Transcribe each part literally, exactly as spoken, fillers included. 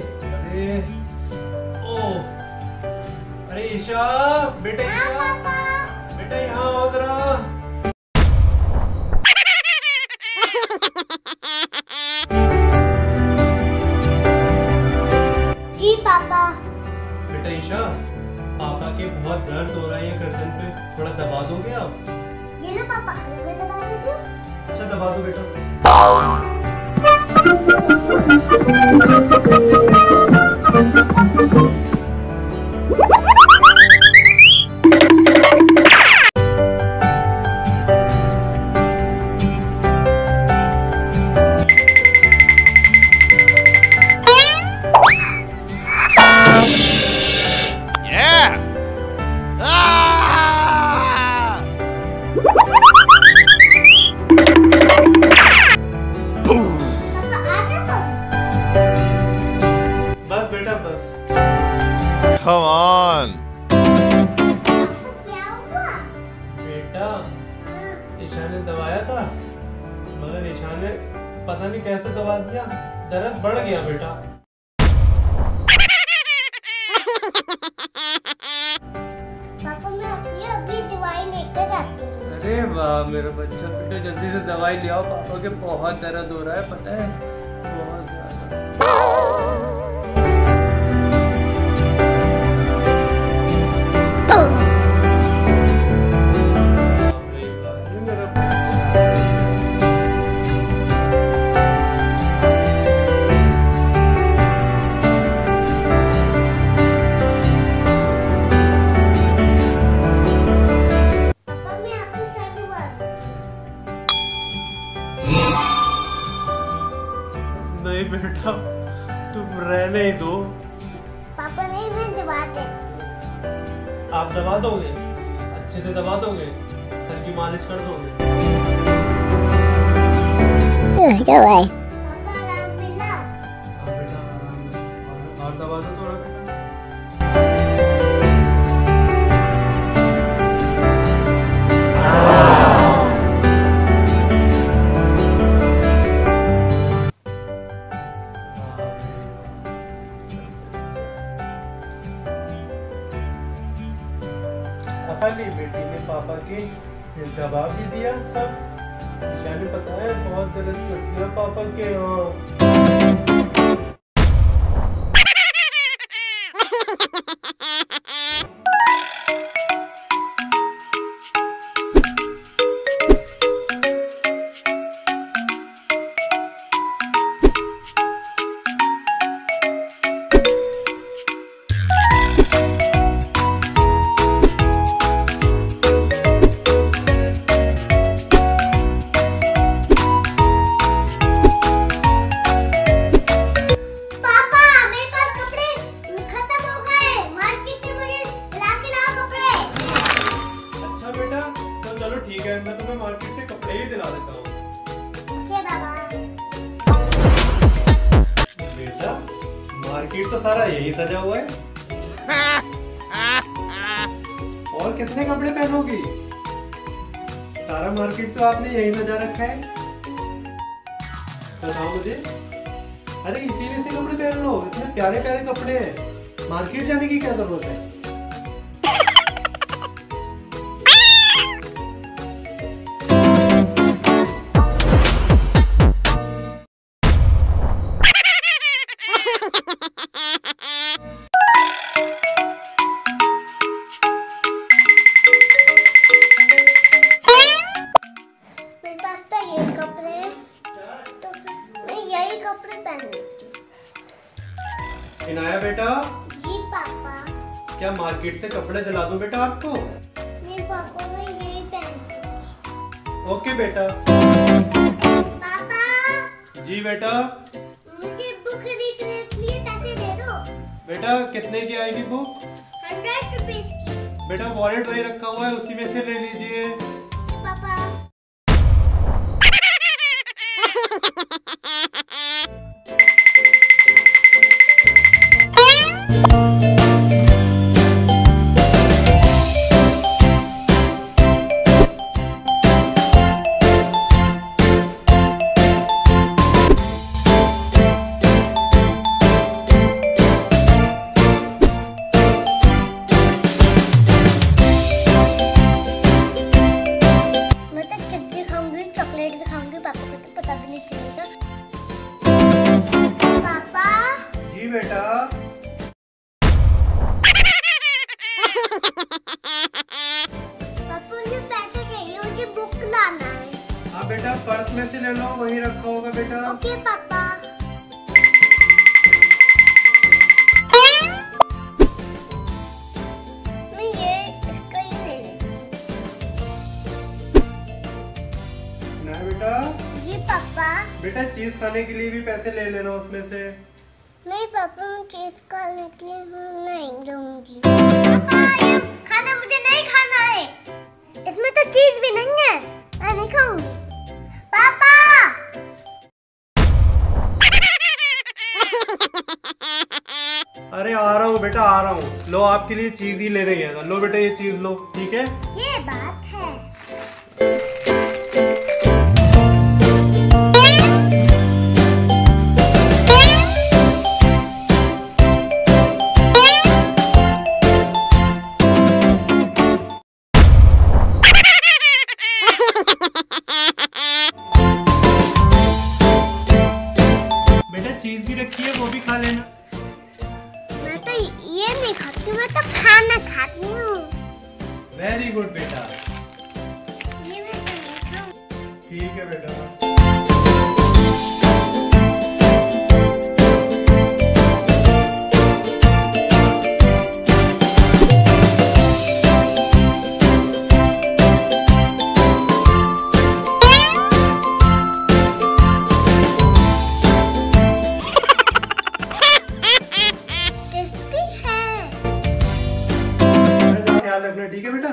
अरे ओ अरे ईशा बेटा, ईशा बेटा यहाँ आओ जरा। जी पापा। बेटा ईशा, पापा के बहुत दर्द हो रहा है ये गर्दन पे, थोड़ा दबा दोगे आप? ये लो पापा, मैं दबा देती हूँ। अच्छा दबा दो बेटा। Come on. क्या हुआ? बेटा ईशा ने दबाया था, मगर ईशा ने पता नहीं कैसे दबा दिया, दर्द बढ़ गया बेटा। पापा मैं अभी अभी दवाई लेकर आती हूँ। अरे वाह मेरा बच्चा, बेटा जल्दी से दवाई ले आओ, पापा के बहुत दर्द हो रहा है पता है, बहुत ज्यादा। नहीं बेटा तुम रहने ही दो। पापा नहीं, मैं दबा देती। आप दबा दोगे? अच्छे से दबा दोगे? हल्की मालिश कर दोगे? पापा आराम मिला? हाँ बेटा आराम मिला। और दबा दो थोड़ा बेटा। अपनी बेटी ने पापा के दबा भी दिया सब। ईशा ने पता है बहुत दर्द कर दिया पापा के। चलो ठीक है, मैं तुम्हें मार्केट से कपड़े ही दिला देता हूँ। ओके बाबा। बेटा मार्केट तो सारा यही सजा हुआ है। और कितने कपड़े पहनोगी? सारा मार्केट तो आपने यही सजा रखा है। बताओ मुझे। अरे इसीलिए से कपड़े पहन लो, इतने प्यारे प्यारे कपड़े हैं। मार्केट जाने की क्या जरूरत है? इनाया बेटा। जी पापा। क्या मार्केट से कपड़े दिला दूं बेटा आपको? नहीं पापा, मैं यही पहनूंगी। ओके बेटा। पापा। जी बेटा। मुझे बुक खरीदने के लिए पैसे दे दो। बेटा कितने की आएगी बुक? हंड्रेड रुपीज की। बेटा वॉलेट वही रखा हुआ है, उसी में से ले लीजिए। पापा। बेटा। पापा मुझे पैसे चाहिए, मुझे बुक लाना है। हाँ बेटा, पर्स में से ले लो, वहीं रखा होगा बेटा। ओके पापा। मैं ये इसका ही ले लेती हूँ। ना बेटा। जी पापा। बेटा चीज खाने के लिए भी पैसे ले लेना उसमें से। नहीं पापा, मैं चीज खाने के लिए नहीं दूंगी। पापा ये खाना मुझे नहीं खाना है, इसमें तो चीज भी नहीं है, मैं नहीं खाऊंगी। पापा अरे आ रहा हूँ बेटा, आ रहा हूँ। लो आपके लिए चीज ही लेने गया था। लो बेटा ये चीज लो, ठीक है। ये बात है। चीज भी रखी है, वो भी खा लेना। मैं तो ये नहीं खाती, मैं तो खाना खाती हूँ। वेरी गुड बेटा। ये मैं तो नहीं खाऊं। ठीक है बेटा। रखना, ठीक है बेटा।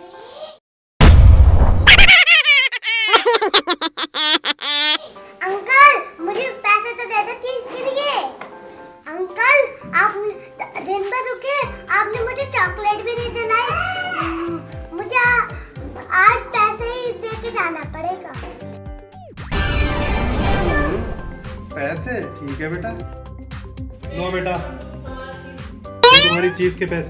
अंकल मुझे पैसे तो दे दो चीज के लिए। अंकल आप दिन भर रुके, आपने मुझे चॉकलेट भी नहीं दिलाई। मुझे आज पैसे ही दे के जाना पड़ेगा। पैसे? ठीक है बेटा। लो बेटा, तुम्हारी चीज के पैसे।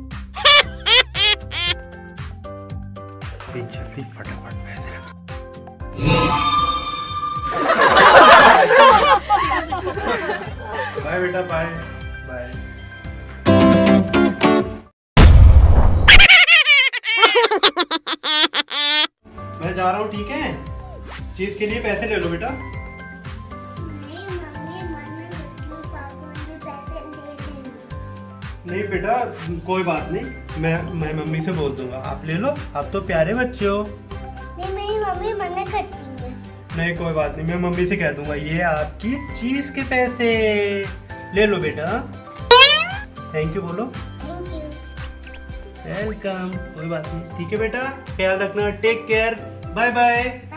जल्दी फटाफट पैसे रख। बाय बेटा, बाय बाय। मैं जा रहा हूँ, ठीक है। चीज के लिए पैसे ले लो बेटा। नहीं मम्मी मना करती, पापा मुझे पैसे दे देना। नहीं बेटा, कोई बात नहीं, मैं मैं मम्मी से बोल दूंगा। आप ले लो, आप तो प्यारे बच्चे हो। नहीं मेरी मम्मी मना करती है। नहीं कोई बात नहीं, मैं मम्मी से कह दूंगा। ये आपकी चीज के पैसे ले लो बेटा। थैंक यू बोलो। Thank you. वेलकम। कोई बात नहीं, ठीक है बेटा, ख्याल रखना। Take care, bye bye.